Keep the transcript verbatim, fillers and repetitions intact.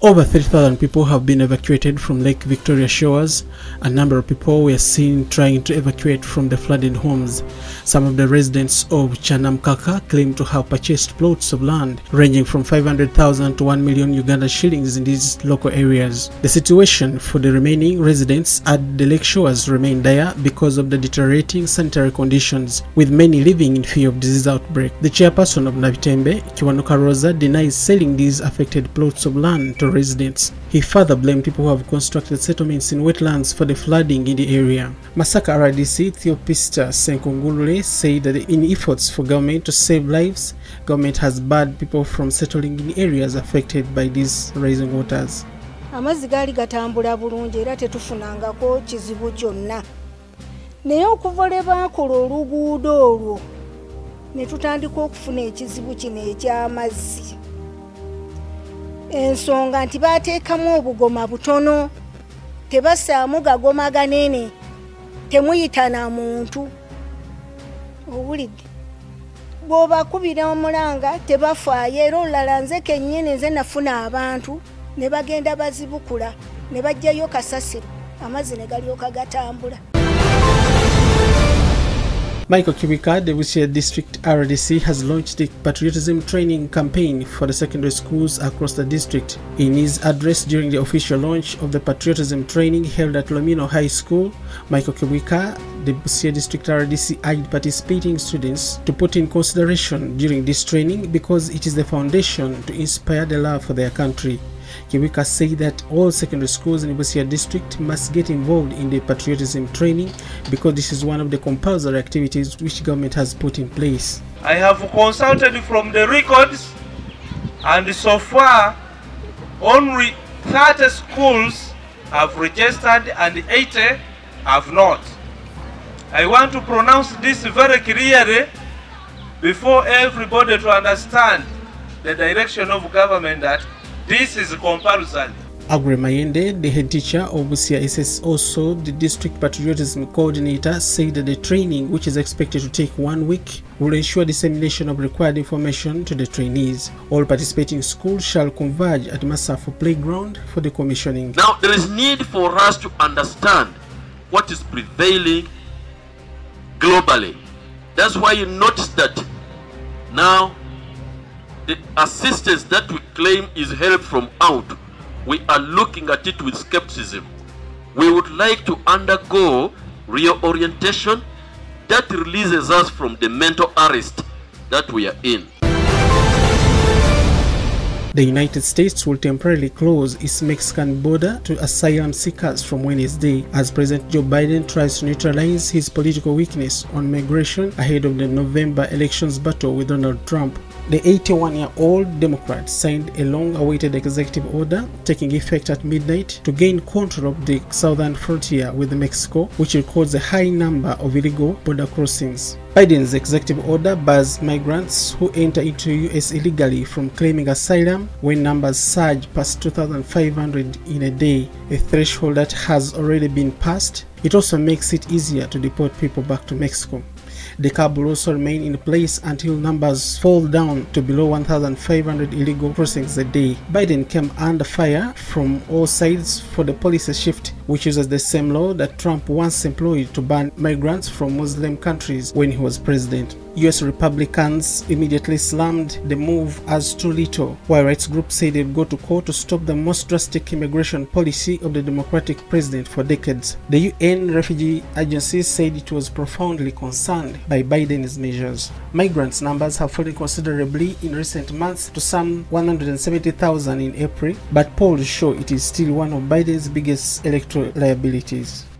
Over thirty thousand people have been evacuated from Lake Victoria shores. A number of people were seen trying to evacuate from the flooded homes. Some of the residents of Chanamkaka claim to have purchased plots of land ranging from five hundred thousand to one million Uganda shillings in these local areas. The situation for the remaining residents at the lake shores remain dire because of the deteriorating sanitary conditions, with many living in fear of disease outbreak. The chairperson of Nabitembe, Kiwanuka Rosa, denies selling these affected plots of land to residents. He further blamed people who have constructed settlements in wetlands for the flooding in the area. Masaka R D C Theopista Senkungulule said that in efforts for government to save lives, government has barred people from settling in areas affected by these rising waters. Amazzi gaali gatambula bulungi era tetufunangako kizibu kyonna. Naye okuva lwe baakola oluguudo olwo ne tutandika okufuna ekizibu kino eky'amazzi. Ensonga nti baateekamu obugoma butono, tebasaamu gagoma ganene, temuyita na muntu. Owulidde bw'obakubira omulanga tebafaayo, era olulala nze kennyini nze nafuna abantu ne bagenda bazibukula ne bajjayo kasasiro, amazzi ne galyoka gatambula. Michael Kiwika, the Busia District R D C, has launched the patriotism training campaign for the secondary schools across the district. In his address during the official launch of the patriotism training held at Lomino High School, Michael Kiwika, the Busia District R D C, urged participating students to put in consideration during this training because it is the foundation to inspire the love for their country. Kiwika said that all secondary schools in Busia District must get involved in the patriotism training because this is one of the compulsory activities which government has put in place. I have consulted from the records, and so far only thirty schools have registered and eighty have not. I want to pronounce this very clearly before everybody to understand the direction of government that this is compulsory. Agre Mayende, the head teacher of Busia S S, also the district patriotism coordinator, said that the training, which is expected to take one week, will ensure dissemination of required information to the trainees. All participating schools shall converge at Masafo Playground for the commissioning. Now, there is need for us to understand what is prevailing globally. That's why you notice that now the assistance that we claim is help from out, we are looking at it with skepticism. We would like to undergo reorientation that releases us from the mental arrest that we are in. The United States will temporarily close its Mexican border to asylum seekers from Wednesday as President Joe Biden tries to neutralize his political weakness on migration ahead of the November elections battle with Donald Trump. The eighty-one-year-old Democrat signed a long-awaited executive order taking effect at midnight to gain control of the southern frontier with Mexico, which records a high number of illegal border crossings. Biden's executive order bars migrants who enter into U S illegally from claiming asylum when numbers surge past two thousand five hundred in a day, a threshold that has already been passed. It also makes it easier to deport people back to Mexico. The cap will also remain in place until numbers fall down to below one thousand five hundred illegal crossings a day. Biden came under fire from all sides for the policy shift, which uses the same law that Trump once employed to ban migrants from Muslim countries when he was president. U S Republicans immediately slammed the move as too little, while rights groups say they'd go to court to stop the most drastic immigration policy of the Democratic president for decades. The U N Refugee Agency said it was profoundly concerned by Biden's measures. Migrants' numbers have fallen considerably in recent months to some one hundred seventy thousand in April, but polls show it is still one of Biden's biggest electoral liabilities.